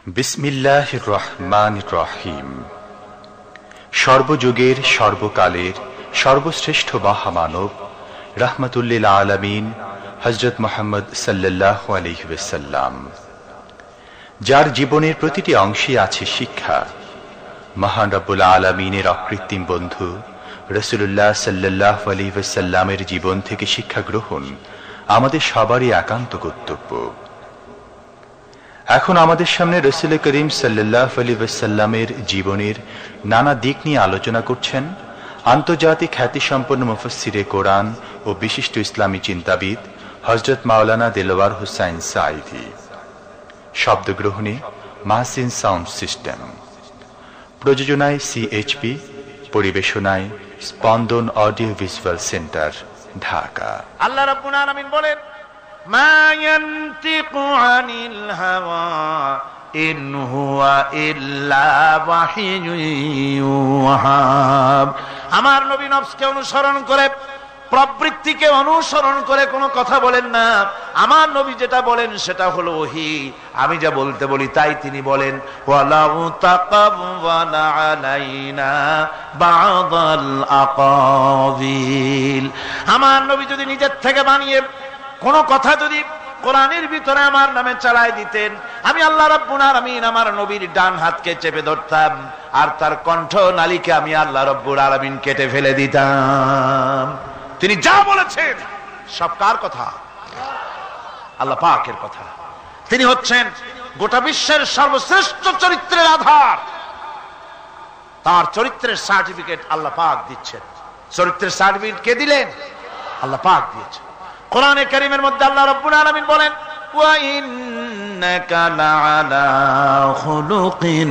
বিসমিল্লাহির রহমানির রহিম। সর্বযুগের সর্বকালের সর্বশ্রেষ্ঠ মহামানব রাহমাতুল্লিল আলামিন হযরত মুহাম্মদ সাল্লাল্লাহু আলাইহি ওয়াসাল্লাম, যার জীবনের প্রতিটি অংশে আছে শিক্ষা, মহান রব্বুল আলামিনের অকৃত্রিম বন্ধু রাসূলুল্লাহ সাল্লাল্লাহু আলাইহি ওয়াসাল্লামের জীবন থেকে শিক্ষা গ্রহণ আমাদের সবারই একান্ত কর্তব্য। এখন আমাদের সামনে রাসূল করিম সাল্লাল্লাহু আলাইহি ওয়াসাল্লামের জীবনের নানা দিক নিয়ে আলোচনা করছেন আন্তর্জাতিক খ্যাতিসম্পন্ন মুফাসসিরে কোরআন ও বিশিষ্ট ইসলামী চিন্তাবিদ হযরত মাওলানা দেলোয়ার হোসাইন সাঈদী। শব্দগ্রহণে মাহসিন সাউন্ড সিস্টেম, প্রযোজনায় সিএইচপি, পরিবেশনায় Spandan audio visual centre, Dhaka. Allah রাব্বুল আলামিন বলেন, মা ইয়ানতিকু আনিল হাওয়া ইন হুয়া ইল্লা ওয়াহিয়ুন ইউহা। আমার নবী নফসকে অনুসরণ করে, প্রবৃত্তিকে অনুসরণ করে কোনো কথা বলেন না। আমার নবী যেটা বলেন সেটা হলো ওহী। আমি যা বলতে বলি তাই তিনি বলেন। ওয়ালাউ তাকাওয়ালা আলাইনা বা'দাল আকাবিল। আমার নবী যদি নিজের থেকে বানিয়ে কোনো কথা যদি কোরআনের ভিতরে আমার নামে চালায় দিতেন, আমি আল্লাহ রাব্বুল আলামিন আমার নবীর ডান হাতকে চেপে ধরতাম, আর তার কণ্ঠ নালীকে আমি আল্লাহ রাব্বুল আলামিন কেটে ফেলে দিতাম। তিনি যা বলেছেন সব কার কথা? আল্লাহ পাকের কথা। তিনি হচ্ছেন গোটা বিশ্বের সর্বশ্রেষ্ঠ চরিত্রের আধার। তার চরিত্রের সার্টিফিকেট আল্লাহ পাক দিচ্ছেন। চরিত্রের সার্টিফিকেট কে দিলেন? আল্লাহ পাক দিয়েছেন। কোরআনে কারীমের মধ্যে আল্লাহ রাব্বুল আলামিন বলেন, ওয়া ইন্নাকা লাআলা খুলুকিন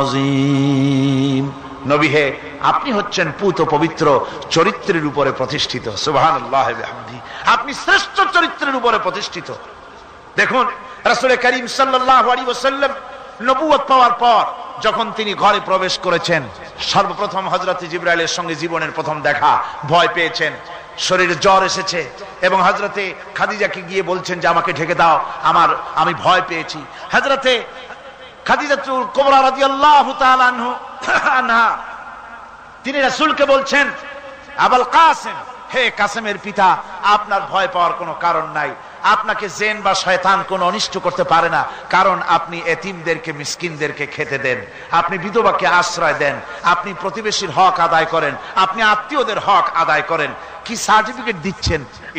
আযীম। নবী হে, আপনি হচ্ছেন পুত পবিত্র চরিত্রের উপরে প্রতিষ্ঠিত। সুবহানাল্লাহি ওয়া বিহামদিহি। আপনি শ্রেষ্ঠ চরিত্রের উপরে প্রতিষ্ঠিত। দেখুন, রাসূল করিম সাল্লাল্লাহু আলাইহি ওয়াসাল্লাম নবুয়ত পাওয়ার পর যখন তিনি ঘরে প্রবেশ করেছেন, সর্বপ্রথম হযরত জিবরাইলের সঙ্গে জীবনের প্রথম দেখা। ভয় পেয়েছেন, শরীরে জ্বর এসেছে, এবং হযরতে খাদিজাকে গিয়ে বলছেন যে আমাকে ঢেকে দাও, আমি ভয় পেয়েছি। হযরতে খাদিজাতুল কুবরা রাদিয়াল্লাহু তাআলা আনহা তিনি রাসূলকে বলছেন, আবুল কাসেম, হে কাসেমের পিতা, আপনার ভয় পাওয়ার কোনো কারণ নাই। আপনাকে জিন বা শয়তান কোনো অনিষ্ট করতে পারে না, কারণ আপনি এতিমদেরকে, মিসকিনদেরকে খেতে দেন, আপনি বিধবাকে আশ্রয় দেন, আপনি প্রতিবেশীর হক আদায় করেন, আপনি আত্মীয়দের হক আদায় করেন। কি সার্টিফিকেট দিচ্ছেন?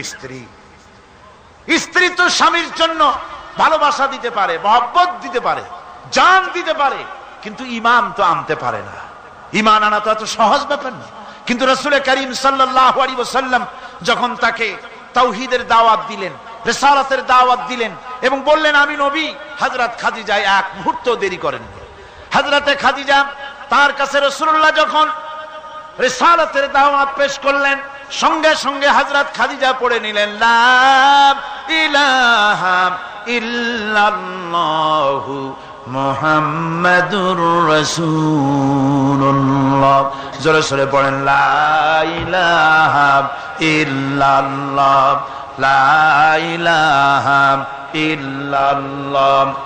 স্ত্রী তো স্বামীর জন্য ভালোবাসা দিতে পারে, মহব্বত দিতে পারে, জান দিতে পারে, কিন্তু ঈমান তো আনতে পারে না। ঈমান আনা তো এত সহজ ব্যাপার না। কিন্তু রাসূল করিম সাল্লাল্লাহু আলাইহি ওয়াসাল্লাম যখন তাকে তাওহীদের দাওয়াত দিলেন, রিসালাতের দাওয়াত দিলেন এবং বললেন আমি নবী, হযরত খাদিজা এক মুহূর্ত দেরি করেননি। হযরতে খাদিজা তার কাছে রাসূলুল্লাহ যখন রিসালাতের দাওয়াত পেশ করলেন, সঙ্গে সঙ্গে হযরত খাদিজা পড়ে নিলেন, লা ইলাহা ইল্লাল্লাহু মুহাম্মাদুর রাসূলুল্লাহ। জোরে জোরে পড়েন, লা ইলাহা ইল্লাল্লাহ, লা ইলাহা ইল্লাল্লাহ।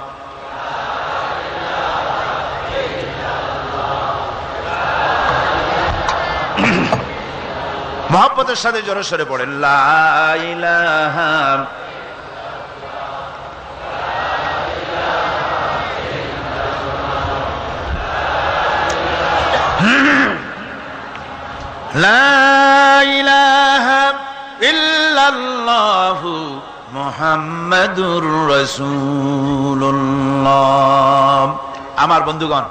মুহাব্বতের সাথে জোরে জোরে পড়েন, লা ইলাহা লা ইলাহা ইল্লাল্লাহু মুহাম্মাদুর রাসূলুল্লাহ। আমার বন্ধুগণ,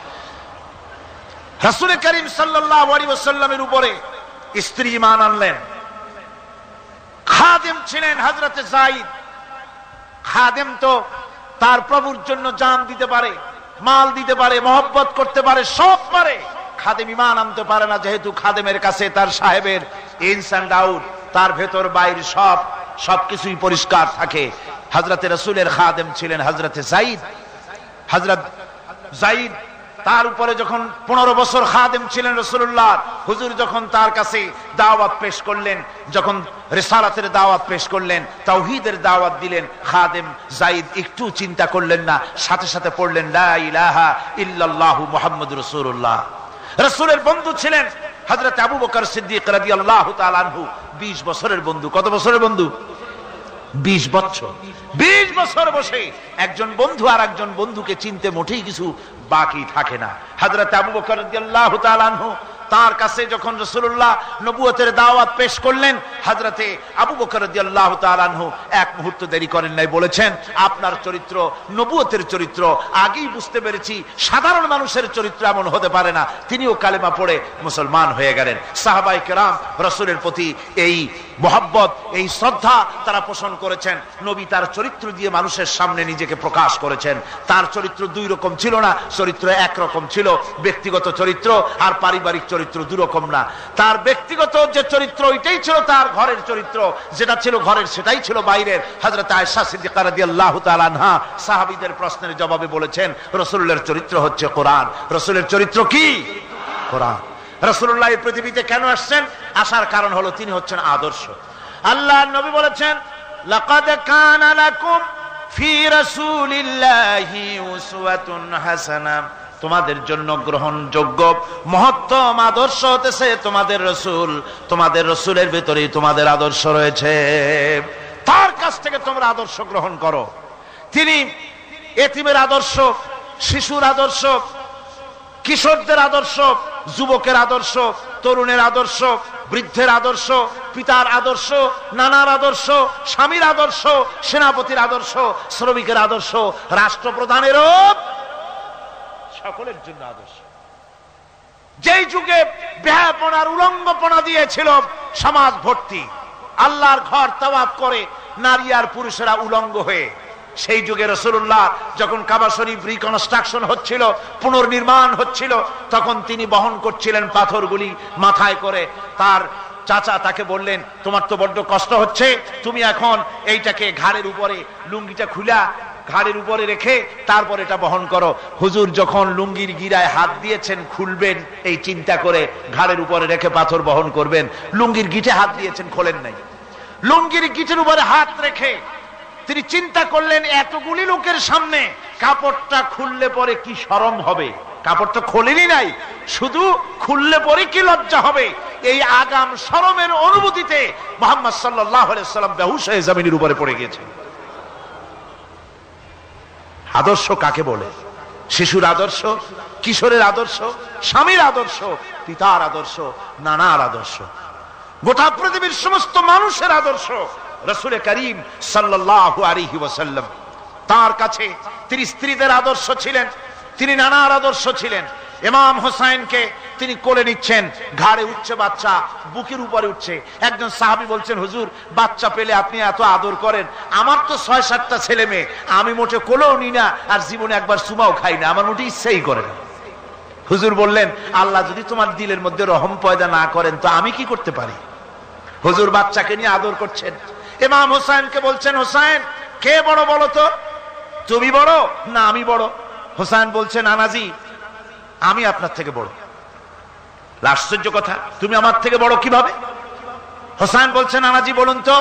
রাসূল করিম সাল্লাল্লাহু আলাইহি ওয়াসাল্লামের উপরে স্ত্রী ঈমান আনলেন। খাদেম ছিলেন হযরতে যায়েদ। খাদেম তো তার প্রভুর জন্য জান দিতে পারে, মাল দিতে পারে, মহব্বত করতে পারে, সব পারে। খাদেম ঈমান আনতে পারে না, যেহেতু খাদেমের কাছে তার সাহেবের ইনস এন্ড আউট, তার ভেতর বাইরে সবকিছুই পরিষ্কার থাকে। হযরতে রাসূলের খাদেম ছিলেন হযরতে যায়েদ। হযরত যায়েদ তার উপরে যখন 15 বছর খাদেম ছিলেন রাসূলুল্লাহ, হুজুর যখন তার কাছে দাওয়াত পেশ করলেন, যখন রিসালাতের দাওয়াত পেশ করলেন, তাওহীদের দাওয়াত দিলেন, খাদেম যায়েদ একটু চিন্তা করলেন না, সাথে সাথে পড়লেন লা ইলাহা ইল্লাল্লাহু মুহাম্মাদুর রাসূলুল্লাহ। রাসূলের বন্ধু ছিলেন হযরত আবু বকর সিদ্দিক রাদিয়াল্লাহু তাআলা আনহু, 20 বছরের বন্ধু। কত বছরের বন্ধু? 20 বছর। 20 বছর বসে একজন বন্ধু আর একজন বন্ধুকে চিনতে মোটেই কিছু বাকি থাকে না। হযরত আবু বকর রাদিয়াল্লাহু তাআলা আনহু তার কাছে যখন রাসূলুল্লাহ নবুয়তের দাওয়াত পেশ করলেন, হযরতে আবু বকর রাদিয়াল্লাহু তাআলা আনহু এক মুহূর্ত দেরি করেন নাই, বলেছেন আপনার চরিত্র নবুয়তের চরিত্র। আগেই বুঝতে পেরেছি সাধারণ মানুষের চরিত্র এমন হতে পারে না। তিনিও কালেমা পড়ে মুসলমান হয়ে গেলেন। সাহাবায়ে কেরাম রাসূলের প্রতি এই মহব্বত, এই শ্রদ্ধা তারা পোষণ করেছেন। নবী তার চরিত্র দিয়ে মানুষের সামনে নিজেকে প্রকাশ করেছেন। তার চরিত্র দুই রকম ছিল না, চরিত্র একরকম ছিল। ব্যক্তিগত চরিত্র আর পারিবারিক চরিত্র দুই রকম না। তার ব্যক্তিগত যে চরিত্র ওইটাই ছিল তার ঘরের চরিত্র, যেটা ছিল ঘরের সেটাই ছিল বাইরের। হযরত আয়েশা সিদ্দিকা রাদিয়াল্লাহু তাআলা আনহা সাহাবীদের প্রশ্নের জবাবে বলেছেন রাসূলের চরিত্র হচ্ছে কোরআন। রাসূলের চরিত্র কি? কোরআন। রাসূলুল্লাহ এই পৃথিবীতে কেন আসছেন? আসার কারণ হলো তিনি হচ্ছেন আদর্শ। আল্লাহর নবী বলেছেন লাকাদ কানা লাকুম ফি রাসূলিল্লাহি উসওয়াতুন হাসানাহ, তোমাদের জন্য গ্রহণযোগ্য মহত্তম আদর্শ হতেছে তোমাদের রাসূল। তোমাদের রাসূলের ভিতরেই তোমাদের আদর্শ রয়েছে, তার কাছ থেকে তোমরা আদর্শ গ্রহণ করো। তিনি এতিমের আদর্শ, শিশুর আদর্শ, কিশোরদের আদর্শ, যুবকের আদর্শ, তরুণের আদর্শ, বৃদ্ধের আদর্শ, পিতার আদর্শ, নানার আদর্শ, স্বামীর আদর্শ, সেনাপতির আদর্শ, শ্রমিকের আদর্শ, রাষ্ট্রপ্রধানেরও সকলের জন্য আদর্শ। যেই যুগে বেহায়াপনার উলঙ্গপনা দিয়েছিল সমাজ ভর্তি, আল্লাহর ঘর তাওয়াফ করে নারী আর পুরুষেরা উলঙ্গ হয়ে, সেই যুগে রাসূলুল্লাহ যখন কাবা শরীফ রিকনস্ট্রাকশন হচ্ছিল, পুনর্নির্মাণ হচ্ছিল, তখন তিনি বহন করছিলেন পাথরগুলি মাথায় করে। তার চাচা তাকে বললেন তোমার তো বড্ড কষ্ট হচ্ছে, তুমি এখন এইটাকে ঘাড়ের উপরে, লুঙ্গিটা খুলা ঘাড়ের উপরে রেখে তারপর এটা বহন করো। হুজুর যখন লুঙ্গির গিরায় হাত দিয়েছেন খুলবেন এই চিন্তা করে, ঘাড়ের উপরে রেখে পাথর বহন করবেন, লুঙ্গির গিটে হাত দিয়েছেন, খোলেন নাই। লুঙ্গির গিটের উপরে হাত রেখে তিনি চিন্তা করলেন এতগুলি লোকের সামনে কাপড়টা খুললে পরে কি শরম হবে। কাপড় তো খোলেনি নাই, শুধু খুললে পরে কি লজ্জা হবে। এই আগাম শরমের অনুভূতিতে মুহাম্মদ সাল্লাল্লাহু আলাইহি ওয়াসাল্লাম বেহুশ হয়ে জমিনের উপরে পড়ে গেছেন। আদর্শ কাকে বলে? শিশুর আদর্শ, কিশোরের আদর্শ, স্বামীর আদর্শ, পিতার আদর্শ, নানার আদর্শ, গোটা পৃথিবীর সমস্ত মানুষের আদর্শ রাসূল করিম সাল্লাল্লাহু আলাইহি ওয়াসাল্লাম। তার কাছে তিনি স্ত্রীদের আদর্শ ছিলেন, তিনি নানার আদর্শ ছিলেন। ইমাম হোসেনকে তিনি কোলে নিচ্ছেন, ঘাড়ে উঠছে বাচ্চা, বুকের উপরে উঠছে। একজন সাহাবী বলছেন হুজুর বাচ্চা পেলে আপনি এত আদর করেন, আমার তো ৬-৭টা ছেলে মেয়ে, আমি মোটে কোলেও নি না আর জীবনে একবার সুমাও খাই না, আমার মোটে ইচ্ছাই করে না। হুজুর বললেন আল্লাহ যদি তোমার দিলের মধ্যে রহম পয়দা না করেন তো আমি কি করতে পারি। হুজুর বাচ্চাকে নিয়ে আদর করছেন। ইমাম হোসেনকে বলছেন হোসেন কে বড় বলো তো, তুমি বড় না আমি বড়? হোসেন বলছেন নানাজি আমি আপনার থেকে বড়। আশ্চর্য কথা, তুমি আমার থেকে বড় কিভাবে? হোসেন বলছেন নানাজি বলুন তো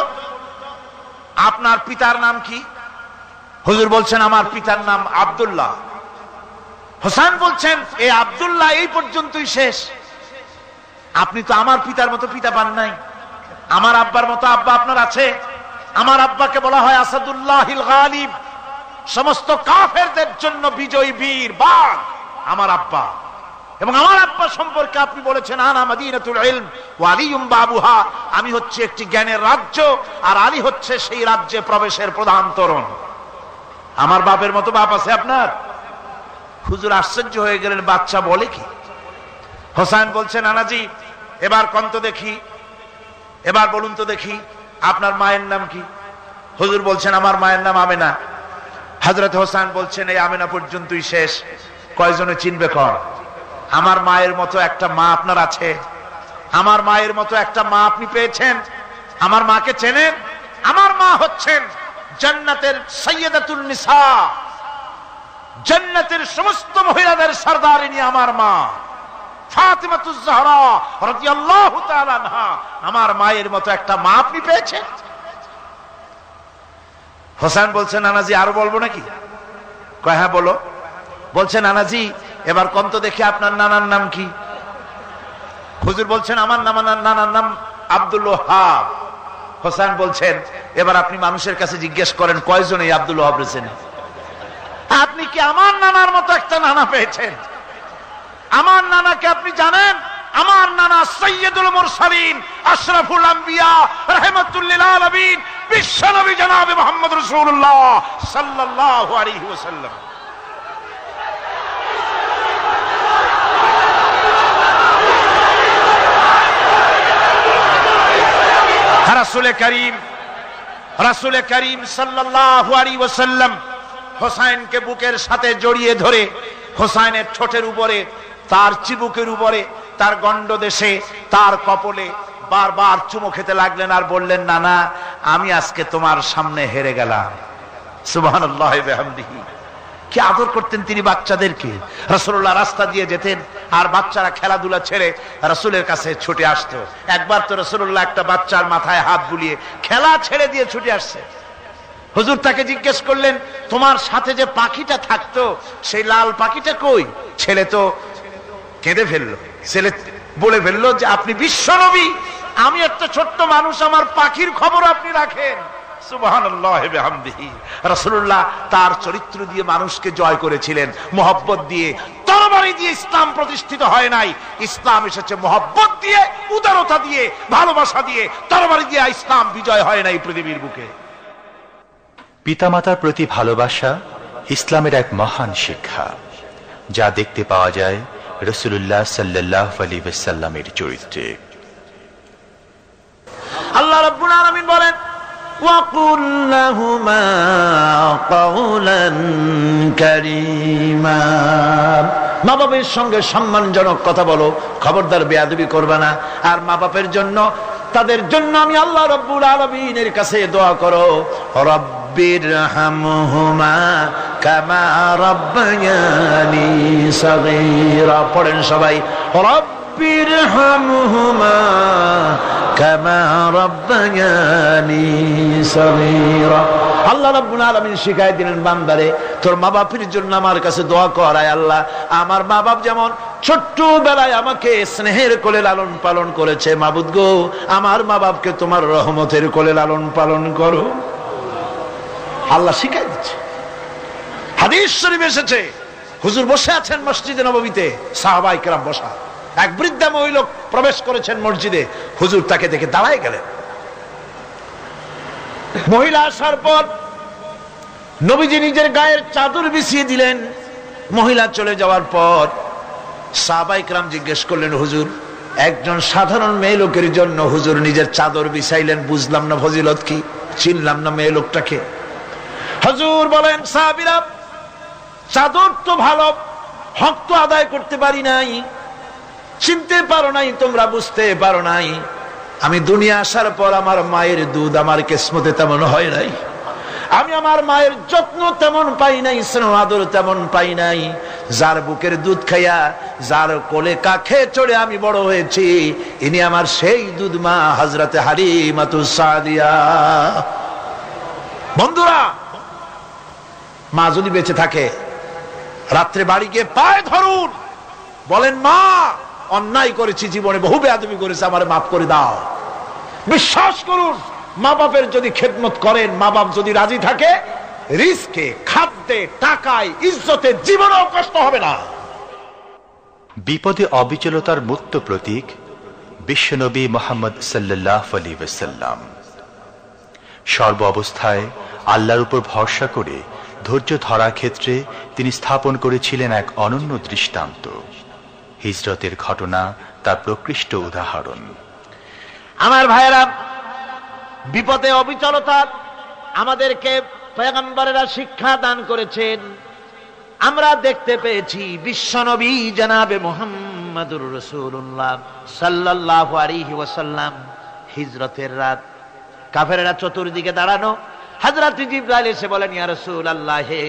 আপনার পিতার নাম কি? হুজুর বলছেন আমার পিতার নাম আব্দুল্লাহ। হোসেন বলছেন এই আব্দুল্লাহ এই পর্যন্তই শেষ, আপনি তো আমার পিতার মতো পিতা পান নাই, আমার আব্বার মতো আব্বা আপনার আছে। আমার আব্বাকে বলা হয় আসাদুল্লাহিল গালিব, সমস্ত কাফেরদের জন্য বিজয়ী বীর বাঘ আমার আব্বা। এবং আমার আব্বা সম্পর্কে আপনি বলেছেন আনা মাদিনাতুল ইলম ওয়া আলিয়ুম বাবুহা, আমি হচ্ছে একটি জ্ঞানের রাজ্য আর আলী হচ্ছে সেই রাজ্যে প্রবেশের প্রধান তরুণ। আমার বাপের মতো বাপ আছে আপনার? হুজুর আশ্চর্য হয়ে গেলেন, বাচ্চা বলে কি? হোসেন বলছেন নানাজি এবার কন্ত দেখি, এবার বলুন তো দেখি আপনার মায়ের নাম কি? হুজুর বলছেন আমার মায়ের নাম আমেনা। হযরত হোসেন বলছেন এই আমেনা পর্যন্তই শেষ, কয়জনে চিনবে কর? আমার মায়ের মতো একটা মা আপনার আছে? আমার মায়ের মতো একটা মা আপনি পেয়েছেন? আমার মাকে চেনেন? আমার মা হচ্ছেন জান্নাতের সাইয়্যিদাতুন নিসা, জান্নাতের সমস্ত মহিলাদের সরদারিনী আমার মা ফাতিমাতুজ জাহরা রাদিয়াল্লাহু তাআলা আনহা, আমার মায়ের মতো একটা মা আপনি পেয়েছেন? হোসেন বলছে, নানাজি আরো বলবো নাকি? কয় হ্যাঁ বলো। বলছে, নানাজি এবার কোন তো দেখি আপনার নানার নাম কি? হুজুর বলছেন, আমার নানার নাম আব্দুল ওয়াহাব। হোসেন বলছেন, এবার আপনি মানুষের কাছে জিজ্ঞেস করেন কয়জন এই আব্দুল ওয়াহাব রয়েছেন? আপনি কি আমার নানার মতো একটা নানা পেয়েছেন? আমার নানাকে আপনি জানেন? আমার নানা সাইয়্যিদুল মুরসালিন, আশরাফুল আম্বিয়া, রাহমাতুল লিল আলামিন, বিশ্বনবী জনাবে মুহাম্মদ রাসূলুল্লাহ সাল্লাল্লাহু আলাইহি ওয়াসাল্লাম। রাসূল করিম সাল্লাল্লাহু আলাইহি ওয়াসাল্লাম হোসাইনকে বুকের সাথে জড়িয়ে ধরে হোসাইনের ঠোঁটের উপরে, তার চিবুকের উপরে, তার গণ্ডদেশে, তার কপলে বারবার চুমো খেতে লাগলেন আর বললেন, নানা আমি আজকে তোমার সামনে হেরে গেলাম। সুবহানাল্লাহ ওয়া বিহামদিহি। কি আদর করতেন তিনি বাচ্চাদেরকে। রাসূলুল্লাহ রাস্তা দিয়ে যেতেন আর বাচ্চারা খেলাধুলা ছেড়ে রাসূলের কাছে ছুটে আসতো। একবার তো রাসূলুল্লাহ একটা বাচ্চার মাথায় হাত বুলিয়ে খেলা ছেড়ে দিয়ে ছুটে আসছে। হুজুর তাকে জিজ্ঞেস করলেন, তোমার সাথে যে পাখিটা থাকতো সেই লাল পাখিটা কই? ছেলে তো কেঁদে ফেললো। ছেলে বলে ফেললো যে আপনি বিশ্বনবী, আমি একটা ছোট্ট মানুষ, আমার পাখির খবর আপনি রাখেন। সুবহানাল্লাহ ওয়া বিহামদিহি। রাসূলুল্লাহ তার চরিত্র দিয়ে মানুষকে জয় করেছিলেন, মুহাব্বত দিয়ে। তরবারি দিয়ে ইসলাম প্রতিষ্ঠিত হয় নাই, ইসলাম এসেছে মুহাব্বত দিয়ে, উদারতা দিয়ে, ভালোবাসা দিয়ে। তরবারি দিয়ে ইসলাম বিজয় হয় নাই পৃথিবীর বুকে। পিতামাতার প্রতি ভালোবাসা ইসলামের এক মহান শিক্ষা, যা দেখতে পাওয়া যায় রাসূলুল্লাহ সাল্লাল্লাহু আলাইহি ওয়াসাল্লামের চরিত্রে। আল্লাহ রাব্বুল আলামিন বলেন, وَقُلْ لَهُمَا قَوْلًا كَرِيمًا। মা বাবার সঙ্গে সম্মানজনক কথা বলো, খবরদার বেয়াদবি করবে না। আর মা বাপের জন্য, তাদের জন্য আমি আল্লাহ রাব্বুল আলামিনের কাছে দোয়া করো, রব্বিরহামহুমা কামা রাব্বায়ানি সাগীরা। পড়েন সবাই, রব্বিরহামহুমা কামা রাব্বায়ানি সাগীরা। আল্লাহ রাব্বুল আলামিন শিখাই দিলেন বান্দারে, তোর মা বাপের জন্য আমার কাছে দোয়া কর, আয় আল্লাহ আমার মা বাপ যেমন ছোট্টবেলায় আমাকে স্নেহের কোলে লালন পালন করেছে, মাবুদ গো আমার মা বাপকে তোমার রহমতের কোলে লালন পালন করো। আল্লাহ শিখাই দিচ্ছে। হাদিস শরীফে এসেছে, হুজুর বসে আছেন মসজিদে নববীতে, সাহাবায়ে কেরাম বসা। এক বৃদ্ধা মহিলা প্রবেশ করেছেন মসজিদে, হুজুর তাকে দেখে দাঁড়ায় গেলেন। মহিলা আসার পর নবীজি নিজের গায়ের চাদর বিছিয়ে দিলেন। মহিলা চলে যাওয়ার পর সাহাবায়ে কেরাম জিজ্ঞেস করলেন, হুজুর একজন সাধারণ মেয়ে লোকের জন্য হুজুর নিজের চাদর বিছাইলেন, বুঝলাম না ফজিলত কি, চিনলাম না মেয়ে লোকটাকে। হুজুর বলেন, সাহাবীরা চাদর তো ভালো, হক তো আদায় করতে পারি নাই, চিনতে পারো নাই, তোমরা বুঝতে পারো নাই। আমি দুনিয়া আসার পর আমার মায়ের দুধ আমার কিসমতে তেমন হয় নাই, আমি আমার মায়ের যত্ন তেমন পাই নাই, স্নেহ আদর তেমন পাই নাই। যার বুকের দুধ খাইয়া, যার কোলে কাখে চড়ে আমি বড় হয়েছি, ইনি আমার সেই দুধ মা হযরতে হালিমাতুস সাদিয়া। বন্ধুরা, মা যদি বেঁচে থাকে, রাত্রে বাড়ি গিয়ে পায়ে ধরুন, বলেন মা অন্যায় করেছি, জীবনে বহু বেয়াদবি করেছি, আমার মাফ করে দাও। বিশ্বাস করুন, মা বাপের যদি খেদমত করেন, মা বাপ যদি রাজি থাকে, রিজকে, খাদ্যে, টাকায়, ইজ্জতে জীবনেও কষ্ট হবে না। বিপদে অবিচলতার মূর্ত প্রতীক বিশ্বনবী মুহাম্মদ সাল্লাল্লাহু আলাইহি ওয়াসাল্লাম। সর্ব অবস্থায় আল্লাহর উপর ভরসা করে ধৈর্য ধরার ক্ষেত্রে তিনি স্থাপন করেছিলেন এক অনন্য দৃষ্টান্ত। হিজরতের ঘটনা তার প্রকৃষ্ট উদাহরণ। আমার ভাইয়েরা, বিপদে অবিচলতা আমাদেরকে পয়গম্বরেরা শিক্ষা দান করেছেন। আমরা দেখতে পেয়েছি বিশ্বনবী জনাবে মুহাম্মদুর রাসূলুল্লাহ সাল্লাল্লাহু আলাইহি ওয়াসাল্লাম হিজরতের রাত, কাফেররা চতুর্দিকে দাঁড়ানো। হযরত জিবরাইল এসে বলেন, ইয়া রাসূলুল্লাহ, হে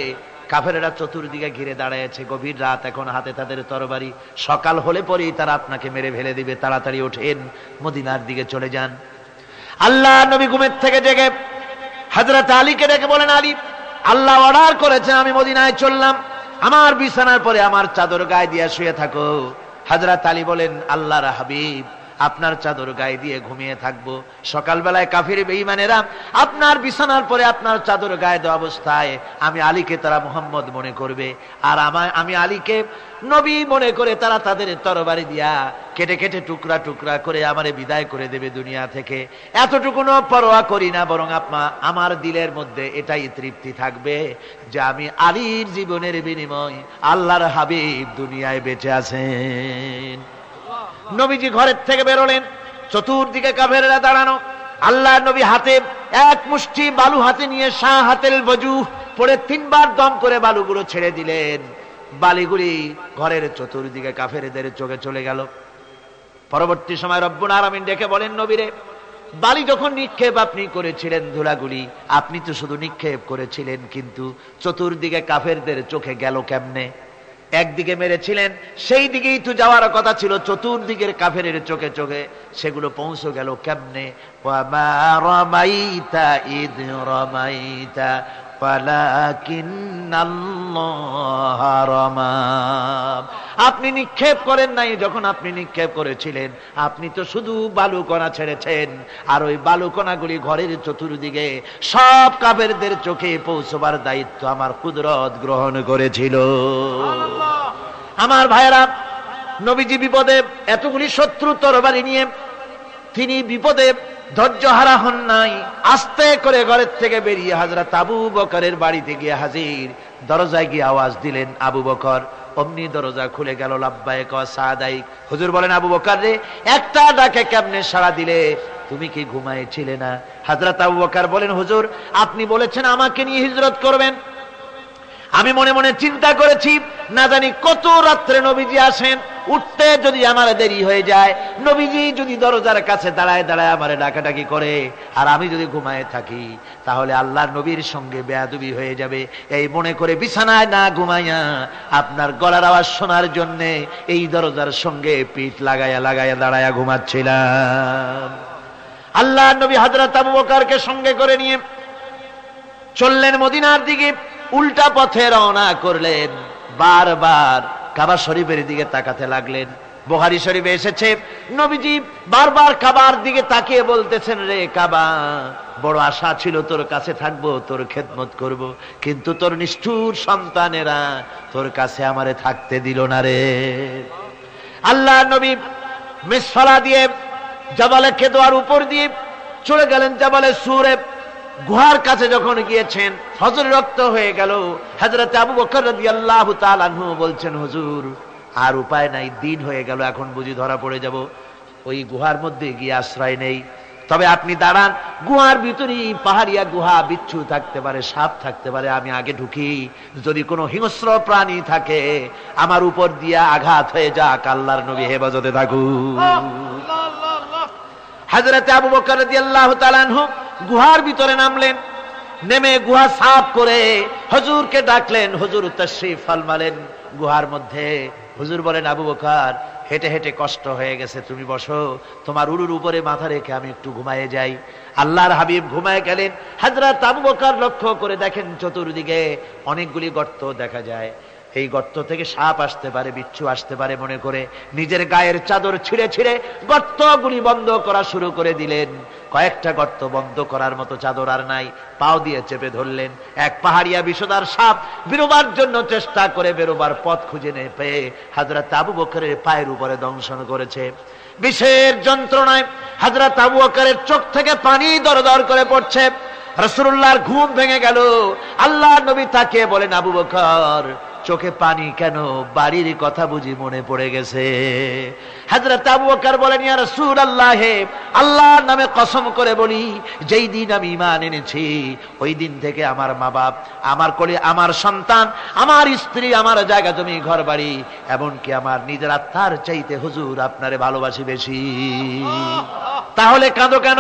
কাফেরেরা চতুর্দিকে ঘিরে দাঁড়িয়েছে, গভীর রাত, এখন হাতে তাদের তরবারি, সকাল হলে পরেই তারা আপনাকে মেরে ফেলে দিবে, তাড়াতাড়ি ওঠেন, মদিনার দিকে চলে যান। আল্লাহ নবী ঘুমের থেকে জেগে হযরত আলীকে ডেকে বলেন, আলী, আল্লাহ অর্ডার করেছেন আমি মদিনায় চললাম, আমার বিছানার পরে আমার চাদর গায়ে দিয়ে শুয়ে থাকো। হযরত আলী বলেন, আল্লাহর হাবিব, আপনার চাদর গায়ে দিয়ে ঘুমিয়ে থাকবো, সকালবেলায় কাফির বেঈমানেরা আপনার বিছানার পরে আপনার চাদর গায়ে দেওয়া অবস্থায় আমি আলীকে তারা মুহাম্মদ মনে করবে, আর আমি আলীকে নবী মনে করে তারা তাদের তরবারি দিয়া কেটে কেটে টুকরা টুকরা করে আমারে বিদায় করে দেবে দুনিয়া থেকে। এতটুকুনো পরোয়া করি না, বরং আমার দিলের মধ্যে এটাই তৃপ্তি থাকবে যে আমি আলীর জীবনের বিনিময় আল্লাহর হাবিব দুনিয়ায় বেঁচে আছেন। নবীজি ঘরের থেকে বেরোলেন, চতুর্দিকে কাফেররা দাঁড়ানো, আল্লাহ নবী হাতে এক মুষ্টি বালু হাতে নিয়ে শাহাতেল ওযু পড়ে 3 বার দম করে বালুগুলো ছেড়ে দিলেন। বালিগুলি ঘরের চতুর্দিকে কাফেরদের চোখে চলে গেল। পরবর্তী সময় রব্বুল আলামিন ডেকে বলেন, নবীরে, বালি যখন নিক্ষেপ আপনি করেছিলেন, ধুলাগুলি আপনি তো শুধু নিক্ষেপ করেছিলেন, কিন্তু চতুর্দিকে কাফেরদের চোখে গেল কেমনে? একদিকে মেরেছিলেন, সেই দিকেই তো যাওয়ার কথা ছিল, চতুর্দিকের কাফেরের চোখে চোখে সেগুলো পৌঁছে গেল কেমনে? ওয়ামা রামাইতা ইদ রামাইতা ওয়ালাকিন্নাল্লাহ রামা। আপনি নিক্ষেপ করেন নাই, যখন আপনি নিক্ষেপ করেছিলেন আপনি তো শুধু বালুকণা ছেড়েছেন, আর ওই বালুকণাগুলি ঘরের চতুর্দিকে সব কাফেরদের চোখে পৌঁছবার দায়িত্ব আমার কুদরত গ্রহণ করেছিল। আমার ভাইরা, নবীজি বিপদে, এতগুলি শত্রু তরবারি নিয়ে তিনি বিপদে ধৈর্য হারা হন নাই, আস্তে করে ঘরের থেকে বেরিয়ে হযরত আবু বকরের বাড়িতে গিয়ে হাজির। দরজায় গিয়ে আওয়াজ দিলেন, আবু বকর। অমনি দরজা খুলে গেল, লাব্বাইক ওয়া সাদাইক। হুজুর বলেন, আবু বকর রে, একটা ডাকে কেমনে সাড়া দিলে? তুমি কি ঘুমাইছিলে না? হযরত আবু বকর বলেন, হুজুর, আপনি বলেছেন আমাকে নিয়ে হিজরত করবেন, আমি মনে মনে চিন্তা করেছি, না জানি কত রাত্রে নবীজি আসেন, উঠতে যদি আমার দেরি হয়ে যায়, নবীজি যদি দরজার কাছে দাঁড়ায় দাঁড়ায় আমারে ডাকাডাকি করে, আর আমি যদি ঘুমায় থাকি, তাহলে আল্লাহর নবীর সঙ্গে বেয়াদবি হয়ে যাবে। এই মনে করে বিছানায় না ঘুমাইয়া আপনার গলার আওয়াজ শোনার জন্য এই দরজার সঙ্গে পিঠ লাগাইয়া লাগাইয়া দাঁড়াইয়া ঘুমাচ্ছিলাম। আল্লাহর নবী হযরত আবু বকরকে সঙ্গে করে নিয়ে চললেন মদিনার দিকে, উল্টা পথে রওনা করলেন। বারবার কাবা শরীফের দিকে তাকাতে লাগলেন। বুখারী শরীফে এসেছে, নবীজি বারবার কাবার দিকে তাকিয়ে বলতেছেন, রে কাবা, বড় আশা ছিল তোর কাছে থাকবো, তোর খেদমত করব, কিন্তু তোর নিষ্ঠুর সন্তানেরা তোর কাছে আমারে থাকতে দিল না রে। আল্লাহ নবী মিসফালা দিয়ে জাবালে কেদোয়ার উপর দিয়ে চলে গেলেন জাবালে সুরে। গুহার কাছে যখন গিয়েছেন, ফজর রক্ত হয়ে গেল। হযরত আবু বকর রাদিয়াল্লাহু তাআলা আনহু বলছেন, হুজুর, আর উপায় নাই, দিন হয়ে গেল, এখন বুঝি ধরা পড়ে যাব, ওই গুহার মধ্যে গিয়ে আশ্রয় নেই। তবে আপনি দাঁড়ান, গুহার ভিতরেই পাহাড়িয়া গুহা, বিচ্ছু থাকতে পারে, সাপ থাকতে পারে, আমি আগে ঢুকি, যদি কোনো হিংস্র প্রাণী থাকে আমার উপর দিয়া আঘাত হয়ে যাক, আল্লাহর নবী হেফাজতে থাকুক। হযরত আবু বকর রাদিয়াল্লাহু তাআলা আনহু গুহার ভিতরে নামলেন, নেমে গুহা সাফ করে হুজুরকে ডাকলেন। হুজুর তাশরীফ ফরমালেন গুহার মধ্যে। হুজুর বলেন, আবু বকর, হেঁটে হেঁটে কষ্ট হয়ে গেছে, তুমি বসো, তোমার উরুর উপরে মাথা রেখে আমি একটু ঘুমায়ে যাই। আল্লাহর হাবিব ঘুমায়ে গেলেন। হযরত আবু বকর লক্ষ্য করে দেখেন চতুর্দিকে অনেকগুলি গর্ত দেখা যায়। এই গর্ত থেকে সাপ আসতে পারে, বিচ্ছু আসতে পারে মনে করে নিজের গায়ের চাদর ছিঁড়ে ছিঁড়ে গর্তগুলি বন্ধ করা শুরু করে দিলেন। কয়েকটা গর্ত বন্ধ করার মতো চাদর আর নাই, পাও দিয়ে চেপে ধরলেন। এক পাহাড়িয়া বিষধর সাপ বেরোবার জন্য চেষ্টা করে বেরোবার পথ খুঁজে না পেয়ে হযরত আবু বকরের পায়ের উপরে দংশন করেছে। বিষের যন্ত্রণায় হযরত আবু বকরের চোখ থেকে পানি দরদর করে পড়ছে। রাসূলুল্লাহর ঘুম ভেঙে গেল। আল্লাহর নবী তাকিয়ে বলেন, আবু বকর, চোখে পানি কেন? বাড়ির কথা বুঝি মনে পড়ে গেছে? হযরত আবু বকর বলেন, ইয়া রাসূলুল্লাহ, আল্লাহর নামে কসম করে বলি, যেই দিন আমি ঈমান এনেছি ওই দিন থেকে আমার মা বাপ, আমার কোলে আমার সন্তান, আমার স্ত্রী, আমার জায়গা জমি ঘর বাড়ি, এমনকি আমার নিজের আত্মার চাইতে হুজুর আপনারে ভালোবাসি বেশি। তাহলে কাঁদো কেন?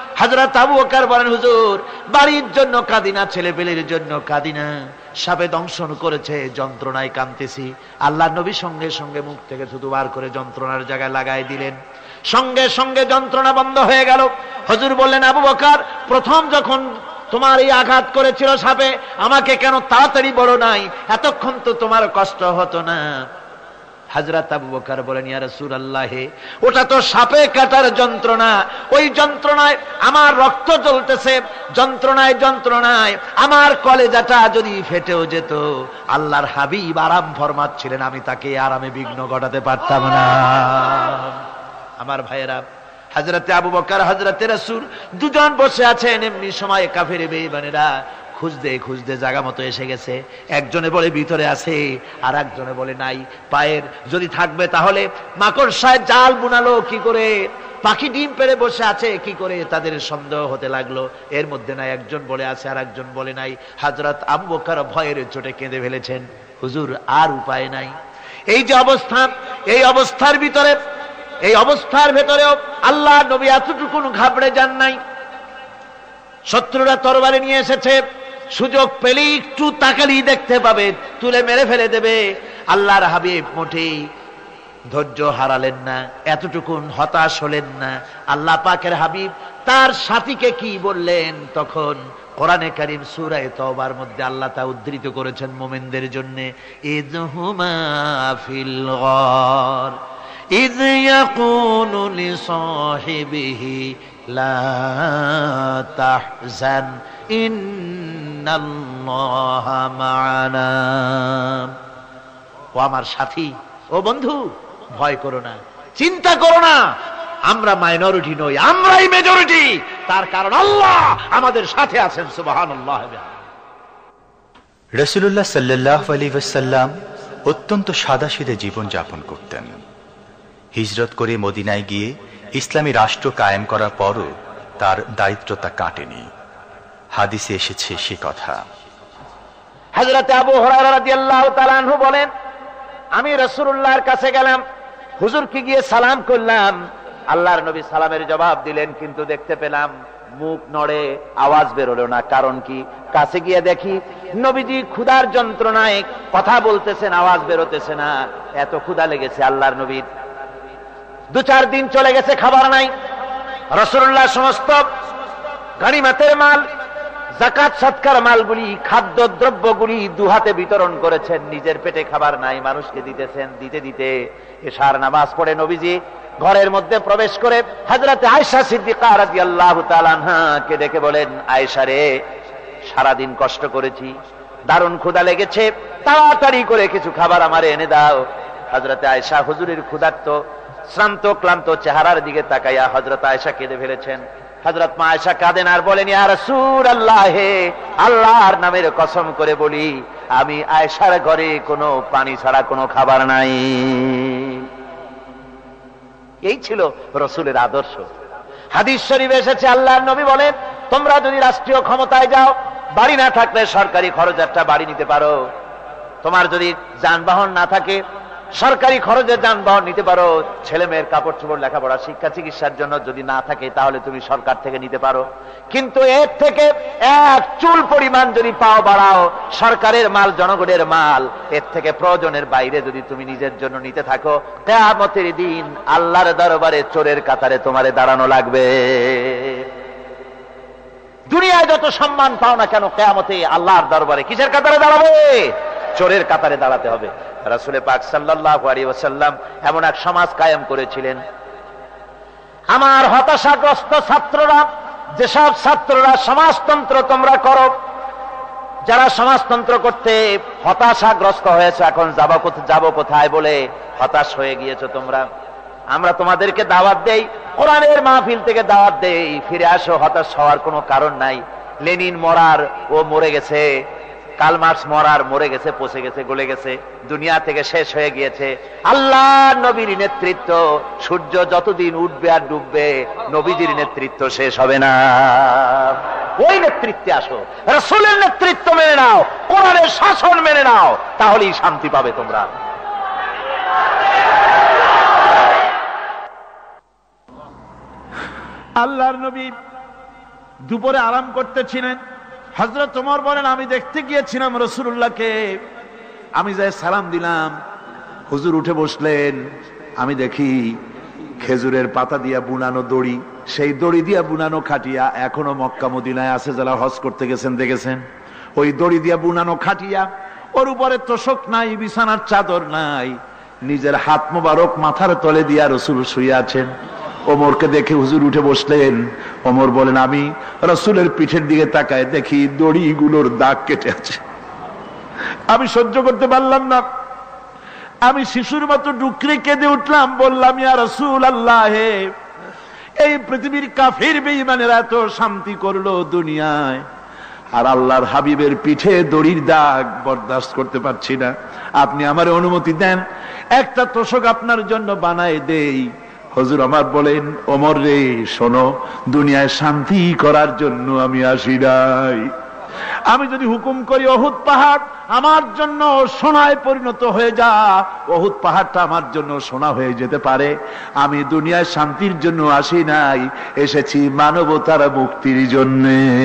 হযরত আবু বকর বলেন, হুজুর বাড়ির জন্য কাঁদি না, ছেলে পেলের জন্য কাঁদি না, সাপে দংশন করেছে, যন্ত্রণায় কাঁদতেছি। আল্লাহ নবী সঙ্গে সঙ্গে মুখ থেকে থুতু বার করে যন্ত্রণার জায়গায় লাগাই দিলেন, সঙ্গে সঙ্গে যন্ত্রণা বন্ধ হয়ে গেল। হুজুর বললেন, আবু বকর প্রথম যখন তোমার এই আঘাত করেছিল সাপে, আমাকে কেন তাড়াতাড়ি বলো নাই, এতক্ষণ তো তোমার কষ্ট হতো না। হযরত আবু বকর বলেন, ইয়া রাসূলুল্লাহ, ওটা তো সাপে কাটার যন্ত্রণা, ওই যন্ত্রণায় আমার রক্ত জ্বলতেছে, যন্ত্রণায় যন্ত্রণায় আমার কলেজাটা যদি ফেটেও যেত। আল্লাহর হাবিব আরাম ফরমাচ্ছিলেন, আমি তাকে আরামে বিঘ্ন ঘটাতে পারতাম না। আমার ভাইয়েরা, হযরতে আবু বকর হযরতে রাসূল দুজন বসে আছেন, এমনি সময় কাফের বেঈমানেরা খুঁজতে খুঁজতে জায়গা মতো এসে গেছে। একজনে বলে ভিতরে আছে, আর একজনে বলে নাই। পায়ের যদি থাকবে তাহলে মাকড়সায় জাল বুনালো কি করে, পাখি ডিম পেড়ে বসে আছে কি করে, তাদের সন্দেহ হতে লাগলো। এর মধ্যে নাই, একজন বলে আছে আর একজন বলে নাই। হযরত আবু বকর ভয়ের চোটে কেঁদে ফেলেছেন, হুজুর আর উপায় নাই। এই যে অবস্থা, এই অবস্থার ভিতরে, এই অবস্থার ভেতরেও আল্লাহ নবী এতটুকু ঘাবড়ে যান নাই। শত্রুরা তরবারি নিয়ে এসেছে, সুযোগ পেলে একটু তাকালি দেখতে পাবে, তুলে মেরে ফেলে দেবে। আল্লাহর হাবিব মোটেই ধৈর্য হারালেন না, এতটুকু হতাশ হলেন না। আল্লাহ পাকের হাবিব তার সাথীকে কি বললেন, তখন কোরআনে কারীম সূরা তাওবার মধ্যে আল্লাহ তা উদ্ধৃত করেছেন মুমিনদের জন্য, ইযহুমা ফিল গার ইয ইয়াকুলু লিসাহিবিহি লা তাহজান ইন্নাল্লাহা মা'ানা। ও আমার সাথী, ও বন্ধু, ভয় করো না, চিন্তা করো না, আমরা মাইনরিটি নই, আমরাই মেজরিটি। তার কারণ আল্লাহ আমাদের সাথে আছেন। সুবহানাল্লাহ। রাসূলুল্লাহ সাল্লাল্লাহু আলাইহি ওয়াসাল্লাম অত্যন্ত সাদাসিধে জীবন যাপন করতেন। হিজরত করে মদিনায় গিয়ে ইসলামী রাষ্ট্র কায়েম করার পরও তার দারিদ্রতা কাটেনি। হাদিসে এসেছে সে কথা। হযরত আবু হুরায়রা রাদিয়াল্লাহু তাআলা আনহু বলেন, আমি রাসূলুল্লাহর কাছে গেলাম, হুজুরকে গিয়ে সালাম করলাম। আল্লাহর নবী সালামের জবাব দিলেন, কিন্তু দেখতে পেলাম মুখ নড়ে, আওয়াজ বেরোলো না। কারণ কি? কাছে গিয়ে দেখি নবীজি ক্ষুধার যন্ত্রণায় কথা বলতেছেন, আওয়াজ বেরোতেছে না। এত ক্ষুধা লেগেছে আল্লাহর নবীর। 2-4 দিন চলে গেছে, খাবার নাই। রাসূলুল্লাহ সমস্ত গনিমতের মাল, যাকাত সদকার মালগুলি, খাদ্য দ্রব্যগুলি দুহাতে বিতরণ করেছেন, নিজের পেটে খাবার নাই, মানুষকে দিতেছেন। দিতে দিতে এশার নামাজ পড়ে নবীজি ঘরের মধ্যে প্রবেশ করে হযরত আয়েশা সিদ্দিকা রাদিয়াল্লাহু তাআলা আনহাকে ডেকে বলেন, আয়েশা রে, সারাদিন কষ্ট করেছি, দারুণ ক্ষুধা লেগেছে, তাড়াতাড়ি করে কিছু খাবার আমারে এনে দাও। হযরত আয়েশা হুজুরের ক্ষুধার্ত শ্রান্ত ক্লান্ত চেহারার দিকে তাকাইয়া হযরত আয়েশা কেঁদে ফেলেছেন। হযরত মা আয়েশা কাঁদেন আর বলেন, ইয়া রাসূলুল্লাহ, হে আল্লাহর নামের কসম করে বলি, আমি আয়েশার ঘরে কোনো পানি ছাড়া কোনো খাবার নাই। এই ছিল রাসূলের আদর্শ। হাদিস শরীফে এসেছে, আল্লাহর নবী বলেন, তোমরা যদি রাষ্ট্রীয় ক্ষমতায় যাও, বাড়ি না থাকলে সরকারি খরচ একটা বাড়ি নিতে পারো। তোমার যদি যানবাহন না থাকে, সরকারি খরচে যানবাহন নিতে পারো। ছেলে মেয়ের কাপড় চোপড়, লেখাপড়া, শিক্ষা, চিকিৎসার জন্য যদি না থাকে, তাহলে তুমি সরকার থেকে নিতে পারো। কিন্তু এর থেকে এক চুল পরিমাণ যদি পাও বাড়াও, সরকারের মাল জনগণের মাল, এর থেকে প্রয়োজনের বাইরে যদি তুমি নিজের জন্য নিতে থাকো, কিয়ামতের দিন আল্লাহর দরবারে চোরের কাতারে তোমারে দাঁড়ানো লাগবে। দুনিয়ায় যত সম্মান পাও না কেন, কিয়ামতে আল্লাহর দরবারে কিসের কাতারে দাঁড়াবে? চোরের কাতারে দাঁড়াতে হবে। রাসূল পাক সাল্লাল্লাহু আলাইহি ওয়াসাল্লাম এমন এক সমাজ কায়েম করেছিলেন। আমার হতাশাগ্রস্ত ছাত্ররা, যেসব ছাত্ররা সমাজতন্ত্র তোমরা করো, যারা সমাজতন্ত্র করতে হতাশাগ্রস্ত হয়েছে, এখন যাব কোথায় বলে হতাশ হয়ে গিয়েছো তোমরা, আমরা তোমাদেরকে দাওয়াত দেই, কোরআনের মাহফিল থেকে দাওয়াত দেই, ফিরে আসো। হতাশ হওয়ার কোনো কারণ নাই। লেনিন মরার, ও মরে গেছে। কার্ল মার্কস মরার, মরে গেছে, পচে গেছে, গলে গেছে, দুনিয়া থেকে শেষ হয়ে গিয়েছে। আল্লাহর নবীর নেতৃত্ব, সূর্য যতদিন উঠবে আর ডুববে, নবীজির নেতৃত্ব শেষ হবে না। ওই নেতৃত্বে আসো, রাসূলের নেতৃত্ব মেনে নাও, কোরআনের শাসন মেনে নাও, তাহলেই শান্তি পাবে তোমরা। আল্লাহর নবী দুপুরে আরাম করতেছিলেন। হযরত ওমর বলেন, আমি দেখতে গিয়েছিলাম রাসূলুল্লাহকে, আমি যাই সালাম দিলাম, হুজুর উঠে বসলেন। আমি দেখি খেজুরের পাতা দিয়া বুনানো দড়ি, সেই দড়ি দিয়া বুনানো খাটিয়া এখনো মক্কা মদিনায় আছে, যারা হজ করতে গেছেন দেখেছেন। ওই দড়ি দিয়া বুনানো খাটিয়া, ওর উপরে তোশক নাই, বিছানার চাদর নাই, নিজের হাত মোবারক মাথার তলে দিয়া রাসূল শুয়ে আছেন। ওমরকে দেখে হুজুর উঠে বসলেন। ওমর বলেন, আমি রাসূলের পিঠের দিকে তাকায় দেখি দড়িগুলোর দাগ কেটে আছে। আমি সহ্য করতে পারলাম না, আমি শিশুর মতো ডুকরে কেঁদে উঠলাম, বললাম, ইয়া রাসূলুল্লাহ, এই পৃথিবীর কাফির বেঈমানেরা এত শান্তি করলো দুনিয়ায়, আর আল্লাহর হাবিবের পিঠে দড়ির দাগ বরদাস্ত করতে পারছি না। আপনি আমার অনুমতি দেন, একটা তোশক আপনার জন্য বানায় দেই। হুজুর আমার বলেন, ওমর রে শোনো, দুনিয়ায় শান্তি করার জন্য আমি আসি নাই। আমি যদি হুকুম করি উহুদ পাহাড় আমার জন্য সোনায় পরিণত হয়ে যা, উহুদ পাহাড়টা আমার জন্য সোনা হয়ে যেতে পারে। আমি দুনিয়ায় শান্তির জন্য আসি নাই, এসেছি মানবতার মুক্তির জন্য।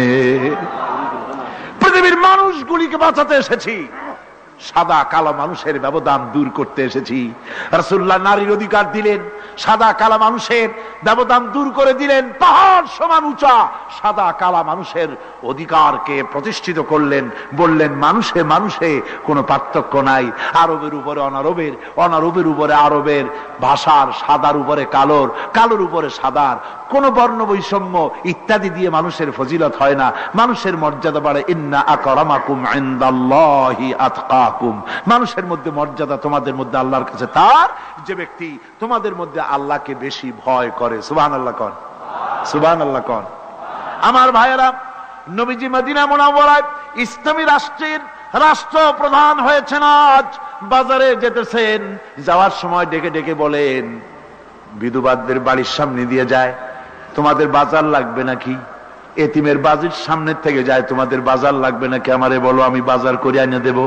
পৃথিবীর মানুষগুলিকে বাঁচাতে এসেছি, সাদা কালো মানুষের ব্যবধান দূর করতে এসেছি। রাসূলুল্লাহ নারীর অধিকার দিলেন, সাদা কালা মানুষের ব্যবধান দূর করে দিলেন। পাহাড় সমান উঁচা সাদা কালা মানুষের অধিকারকে প্রতিষ্ঠিত করলেন, বললেন মানুষে মানুষে কোনো পার্থক্য নাই। আরবের উপরে অনারবের, অনারবের উপরে আরবের, ভাষার সাদার উপরে কালোর, কালোর উপরে সাদার, কোন বর্ণ বৈষম্য ইত্যাদি দিয়ে মানুষের ফজিলত হয় না। মানুষের মর্যাদা বাড়ে। ইন্না আকরামাকুম ইনদাল্লাহি আতকাকুম, মানুষের মধ্যে মর্যাদা তোমাদের মধ্যে আল্লাহর কাছে তার যে ব্যক্তি তোমাদের মধ্যে আল্লাহকে বেশি ভয় করে। সুবহানাল্লাহ কোন, সুবহানাল্লাহ কোন। আমার ভাইয়েরা, নবীজি মদিনা মুনাওয়ারায় ইসলামী রাষ্ট্রের রাষ্ট্রপ্রধান হয়েছেন। আজ বাজারে যেতেছেন, যাওয়ার সময় ডেকে ডেকে বলেন, বিধবাদের বাড়ির সামনে দিয়ে যায়, তোমাদের বাজার লাগবে নাকি? এতিমের বাড়ির সামনে থেকে যায়, তোমাদের বাজার লাগবে নাকি? আমারে বলো, আমি বাজার করে এনে দেব।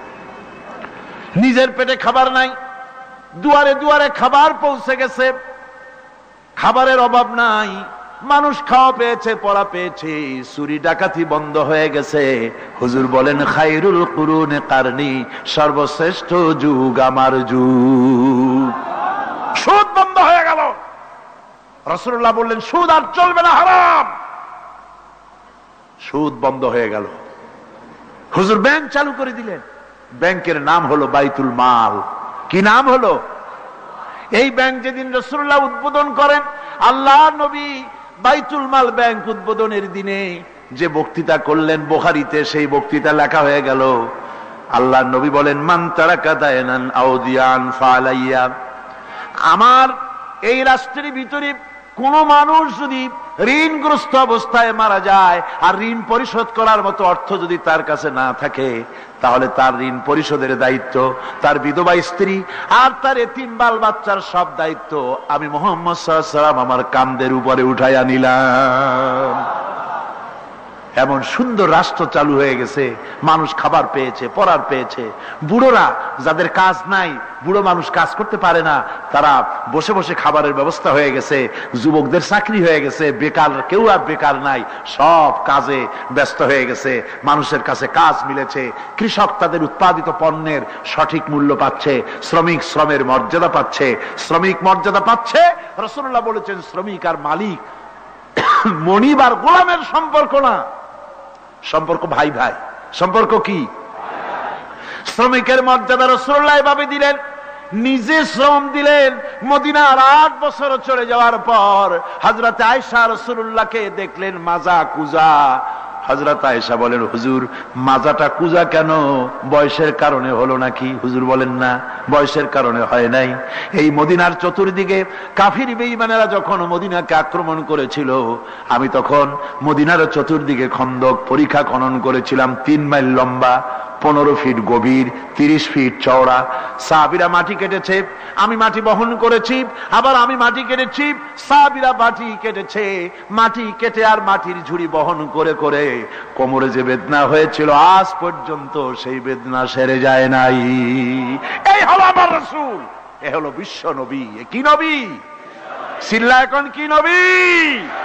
নিজের পেটে খাবার নাই, দুয়ারে দুয়ারে খাবার পৌঁছে গেছে, খাবারের অভাব নাই, মানুষ খাওয়া পেয়েছে, পড়া পেয়েছে, চুরি ডাকাতি বন্ধ হয়ে গেছে। হুজুর বলেন, খায়রুল কুরুনে কারনি, সর্বশ্রেষ্ঠ যুগ আমার যুগ। সুদ বন্ধ হয়ে গেল। রাসূলুল্লাহ বললেন, সুদ আর চলবে না, হারাম। সুদ বন্ধ হয়ে গেল। হুজুর ব্যাংক চালু করে দিলেন। ব্যাংকের নাম হলো বাইতুল মাল। কি নাম হলো? এই ব্যাংক যেদিন রাসূলুল্লাহ উদ্বোধন করেন, আল্লাহর নবী বাইতুল মাল ব্যাংক উদ্বোধনের দিনে যে বক্তৃতা করলেন বুখারীতে, সেই বক্তৃতা লেখা হয়ে গেল। আল্লাহর নবী বলেন, মান তারাকা দায়নান আও দিয়ান ফালাইয়া, আমার এই রাষ্ট্রের ভিতরে কোন মানুষ যদি ঋণগ্রস্ত অবস্থায় মারা যায় আর ঋণ পরিশোধ করার মতো অর্থ যদি তার কাছে না থাকে, তাহলে তার ঋণ পরিশোধের দায়িত্ব, তার বিধবা স্ত্রী আর তার এতিম বাল বাচ্চার সব দায়িত্ব আমি মুহাম্মদ সাল্লাল্লাহু আলাইহি ওয়াসাল্লাম আমার কাঁধের উপরে উঠাইয়া নিলাম। এমন সুন্দর রাষ্ট্র চালু হয়ে গেছে, মানুষ খাবার পেয়েছে, পড়ার পেয়েছে। বুড়োরা, যাদের কাজ নাই, বুড়ো মানুষ কাজ করতে পারে না, তারা বসে বসে খাবারের ব্যবস্থা হয়ে গেছে। যুবকদের চাকরি হয়ে গেছে, বেকার কেউ আর বেকার নাই, সব কাজে ব্যস্ত হয়ে গেছে, মানুষের কাছে কাজ মিলেছে। কৃষক তাদের উৎপাদিত পণ্যের সঠিক মূল্য পাচ্ছে, শ্রমিক শ্রমের মর্যাদা পাচ্ছে, শ্রমিক মর্যাদা পাচ্ছে। রাসূলুল্লাহ বলেছেন, শ্রমিক আর মালিক মনিব আর গোলামের সম্পর্ক না, সম্পর্ক ভাই ভাই। সম্পর্ক কি? শ্রমিকের মর্যাদা রাসূলুল্লাহ এভাবে দিলেন, নিজে শ্রম দিলেন। মদিনার 8 বছর চলে যাওয়ার পর হযরত আয়েশা রাসূলুল্লাহকে দেখলেন মাজা কুজা। হযরত আয়েশা বলেন, হুজুর মাজাটা কুজা কেন? বয়সের কারণে হলো নাকি? হুজুর বলেন, না, বয়সের কারণে হয় নাই। এই মদিনার চতুর্দিকে কাফির বেঈমানেরা যখন মদিনাকে আক্রমণ করেছিল, আমি তখন মদিনার চতুর্দিকে খন্দক পরিখা খনন করেছিলাম, 3 মাইল লম্বা, 15 ফিট গভীর, 30 ফিট চওড়া। সাহাবীরা মাটি কেটেছে, আমি মাটি বহন করেছি, আবার আমি মাটি কেটেছি, সাহাবীরা মাটি কেটেছে। মাটি কেটে আর মাটির ঝুড়ি বহন করে করে কোমরে যে বেদনা হয়েছিল, আজ পর্যন্ত সেই বেদনা সেরে যায় নাই। এই হলো আমার রাসূল, এ হলো বিশ্ব নবী। কি নবী? সিল্লা এখন কি নবী?